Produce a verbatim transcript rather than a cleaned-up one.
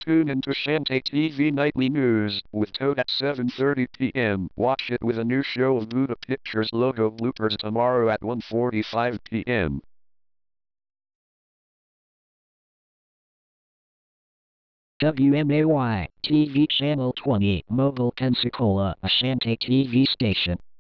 Tune into Shantae T V Nightly News with Toad at seven thirty p m Watch it with a new show of Buddha Pictures Logo Bloopers tomorrow at one forty-five p m W M A Y T V Channel twenty, Mobile-Pensacola, a Shantae T V station.